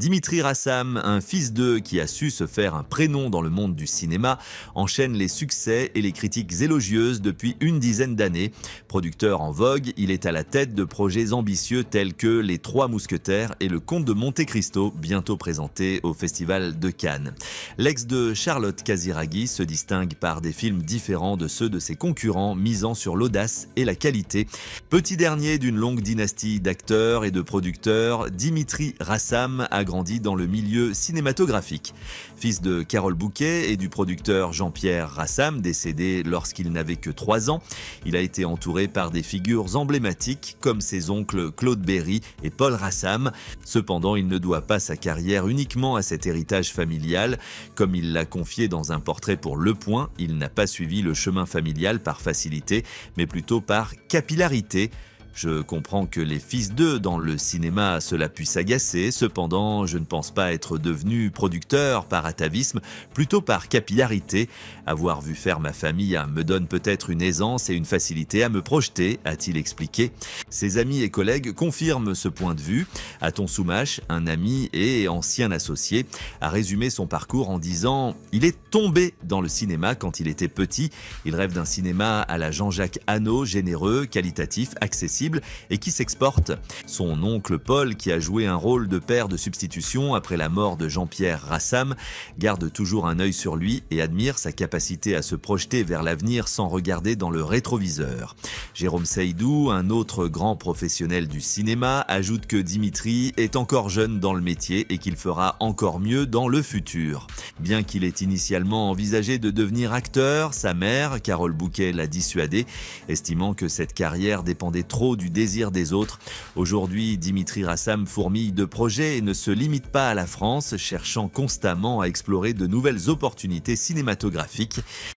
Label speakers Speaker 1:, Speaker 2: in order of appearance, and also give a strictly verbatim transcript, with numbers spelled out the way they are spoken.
Speaker 1: Dimitri Rassam, un fils d'eux qui a su se faire un prénom dans le monde du cinéma, enchaîne les succès et les critiques élogieuses depuis une dizaine d'années. Producteur en vogue, il est à la tête de projets ambitieux tels que Les Trois Mousquetaires et Le Comte de Monte Cristo, bientôt présenté au Festival de Cannes. L'ex de Charlotte Casiraghi se distingue par des films différents de ceux de ses concurrents, misant sur l'audace et la qualité. Petit dernier d'une longue dynastie d'acteurs et de producteurs, Dimitri Rassam a grandi dans le milieu cinématographique. Fils de Carole Bouquet et du producteur Jean-Pierre Rassam, décédé lorsqu'il n'avait que trois ans, il a été entouré par des figures emblématiques comme ses oncles Claude Berry et Paul Rassam. Cependant, il ne doit pas sa carrière uniquement à cet héritage familial. Comme il l'a confié dans un portrait pour Le Point, il n'a pas suivi le chemin familial par facilité, mais plutôt par capillarité. Je comprends que les fils d'eux dans le cinéma, cela puisse agacer. Cependant, je ne pense pas être devenu producteur par atavisme, plutôt par capillarité. Avoir vu faire ma famille me donne peut-être une aisance et une facilité à me projeter, a-t-il expliqué. Ses amis et collègues confirment ce point de vue. Aton Soumache, un ami et ancien associé, a résumé son parcours en disant « Il est tombé dans le cinéma quand il était petit. Il rêve d'un cinéma à la Jean-Jacques Hano, généreux, qualitatif, accessible et qui s'exporte. Son oncle Paul, qui a joué un rôle de père de substitution après la mort de Jean-Pierre Rassam, garde toujours un œil sur lui et admire sa capacité à se projeter vers l'avenir sans regarder dans le rétroviseur. Jérôme Seydou, un autre grand professionnel du cinéma, ajoute que Dimitri est encore jeune dans le métier et qu'il fera encore mieux dans le futur. Bien qu'il ait initialement envisagé de devenir acteur, sa mère, Carole Bouquet, l'a dissuadé, estimant que cette carrière dépendait trop du désir des autres. Aujourd'hui, Dimitri Rassam fourmille de projets et ne se limite pas à la France, cherchant constamment à explorer de nouvelles opportunités cinématographiques.